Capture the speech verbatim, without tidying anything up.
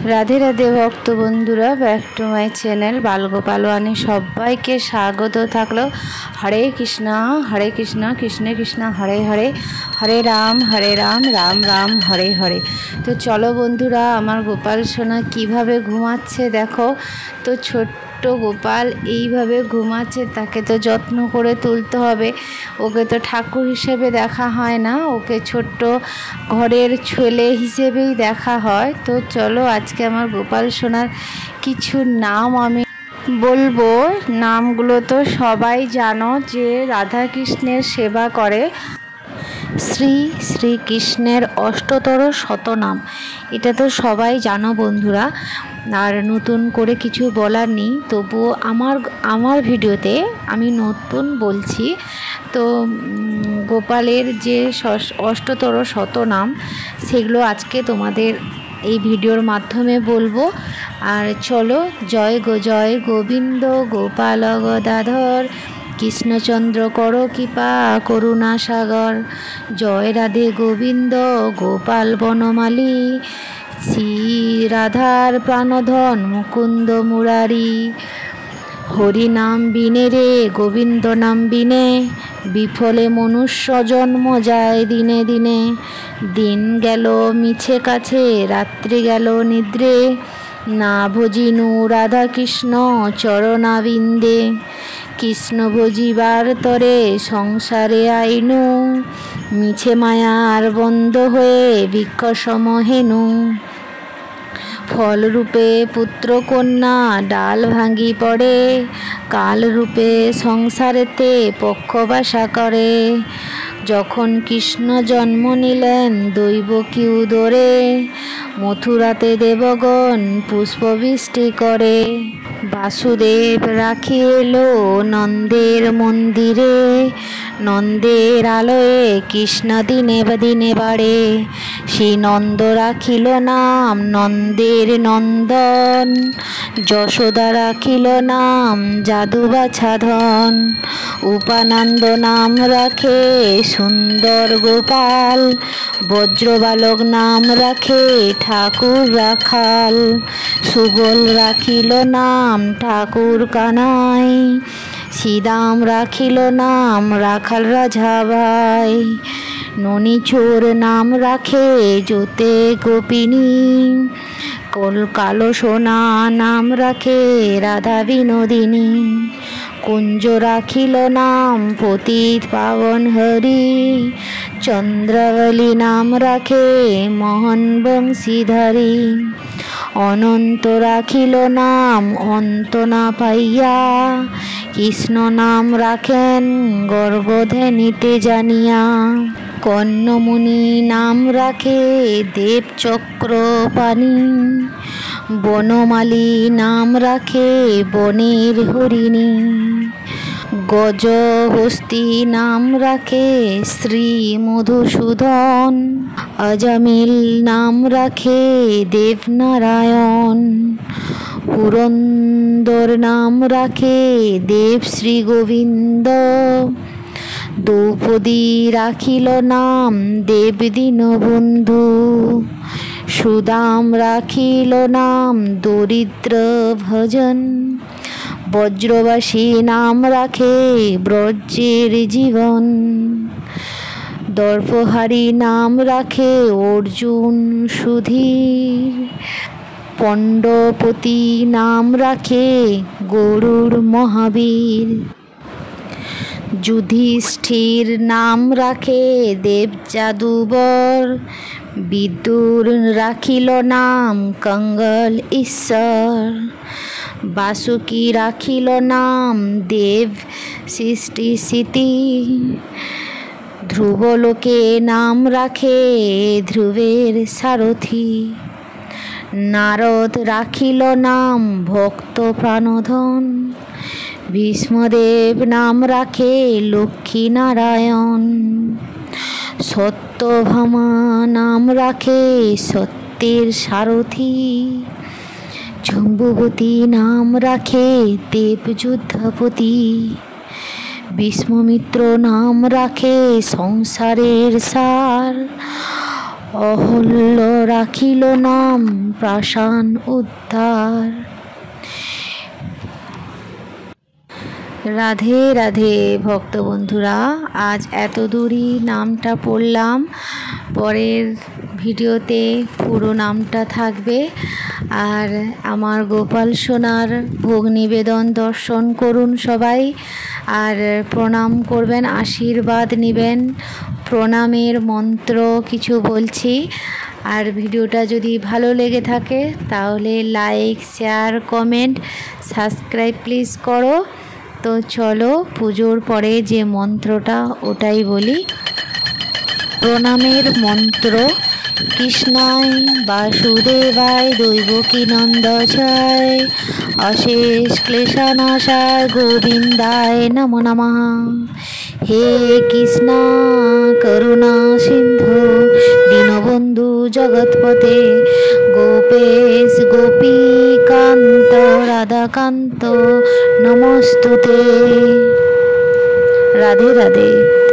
राधे राधे भक्त बंधुरा back to my channel Balgopal Vani सबाइके स्वागत थाकलो। हरे कृष्णा हरे कृष्णा कृष्ण कृष्ण हरे हरे हरे राम हरे राम राम राम हरे हरे। तो चलो बंधुरा आमार गोपाल सोना किभाबे घुमाচ্ছে देखो। तो छोट्ट गोपाल এইভাবে ঘুমাচ্ছে, তাকে তো যত্ন করে তুলতে হবে। ওকে তো ঠাকুর হিসেবে দেখা হয় না, ওকে ছোট্ট ঘরের ছেলে হিসেবেই দেখা হয়। তো চলো আজকে আমার গোপাল সোনার কিছু নাম আমি বলবো। নামগুলো তো সবাই জানো যে রাধা কৃষ্ণের সেবা করে। শ্রী শ্রীকৃষ্ণের অষ্টতর শতনাম, এটা তো সবাই জানো বন্ধুরা, আর নতুন করে কিছু বলার নেই। তবুও আমার আমার ভিডিওতে আমি নতুন বলছি। তো গোপালের যে অষ্টতর শতনাম সেগুলো আজকে তোমাদের এই ভিডিওর মাধ্যমে বলবো। আর চলো, জয় গো জয় গোবিন্দ গোপাল গদাধর কৃষ্ণচন্দ্র কর কৃপা করুণা সাগর, জয় রাধে গোবিন্দ গোপাল বনমালী শ্রী রাধার প্রাণধন মুকুন্দ মুরারি। হরি নাম বিনে রে গোবিন্দ নাম বিনে, বিফলে মনুষ্য জন্ম যায় দিনে দিনে। দিন গেল মিছে কাছে রাত্রি গেল নিদ্রে, না ভজিনু রাধা কৃষ্ণ চরণাবিন্দে। কৃষ্ণ ভজিবার তরে সংসারে আইনু, মিছে মায়ার বন্ধ হয়ে বৃক্ষ সমহেনু। ফলরূপে পুত্র কন্যা ডাল ভাঙ্গি পড়ে, কালরূপে সংসারেতে পক্ষবাসা করে। যখন কৃষ্ণ জন্ম নিলেন দৈবকী উদরে, মথুরাতে দেবগণ পুষ্পবৃষ্টি করে। বাসুদেব রাখি এলো নন্দের মন্দিরে, নন্দের আলোয়ে কৃষ্ণ দিনে দিনে বাড়ে। সেই নন্দ রাখিল নাম নন্দের নন্দন, যশোদা রাখিল নাম যাদু বাছাধন। উপানন্দ নাম রাখে সুন্দর গোপাল, বজ্রবালক নাম রাখে ঠাকুর রাখাল। সুবল রাখিল নাম ঠাকুর কানাই, শ্রীদাম রাখিল নাম রাখাল রাজা ভাই। ননিচোর নাম রাখে যোতে গোপিনী, কল কালো সোনা নাম রাখে রাধা বিনোদিনী। কুঞ্জ রাখিল নাম পতিত পাবন হরি, চন্দ্রাবলী নাম রাখে মোহন বংশীধারী। অনন্ত রাখিল নাম অন্ত না পাইয়া, কৃষ্ণ নাম রাখেন গর্ভধারিণীতে জানিয়া। কর্ণমুনি নাম রাখে দেব চক্রপাণি, বনমালী নাম রাখে বনের হরিণী। গজহস্তি নাম রাখে শ্রী মধুসূদন, অজামিল নাম রাখে দেবনারায়ণ। পুরন্দর নাম রাখে দেব শ্রী গোবিন্দ, দ্রৌপদী রাখিল নাম দেব দীনবন্ধু। সুদাম রাখিল নাম দরিদ্র ভজন, বজ্রবাসী নাম রাখে ব্রজের জীবন। দর্পহারী নাম রাখে অর্জুন সুধীর, পণ্ডপতি নাম রাখে গরুড় মহাবীর। যুধিষ্ঠির নাম রাখে দেব জাদুবর, বিদুর রাখিল নাম কঙ্গল ঈশ্বর। বাসুকী রাখিল নাম দেব সৃষ্টি স্মৃতি, ধ্রুবলোকে নাম রাখে ধ্রুবের সারথি। নারদ রাখিল নাম ভক্ত প্রাণধন, ভীষ্মদেব নাম রাখে লক্ষ্মী নারায়ণ। সত্যভামা নাম রাখে সত্যের সারথি, জম্বুবতী নাম রাখে দেব যুদ্ধপতি। বিষ্ণুমিত্র নাম রাখে সংসারের সার, অহল্য রাখিল নাম প্রাসান উদ্ধার। রাধে রাধে ভক্ত বন্ধুরা, আজ এত দূরই নামটা পড়লাম, পরের ভিডিওতে পুরো নামটা থাকবে। আর আমার গোপাল সোনার ভোগ নিবেদন দর্শন করুন সবাই, আর প্রণাম করবেন, আশীর্বাদ নেবেন। প্রণামের মন্ত্র কিছু বলছি, আর ভিডিওটা যদি ভালো লেগে থাকে তাহলে like, share, comment, subscribe please করো। তো চলো পুজোর পরে যে মন্ত্রটা ওটাই বলি। প্রণামের মন্ত্র: কৃষ্ণায় বাসুদেবায় দৈবকী নন্দচায় অশেষ ক্লেশনাশায় গোবিন্দায় নমো নমঃ। হে কৃষ্ণ করুণা সিন্ধু দীনবন্ধু জগৎপতে গোপেশ গোপীকান্ত রাধাকান্ত নমস্তুতে। রাধে রাধে।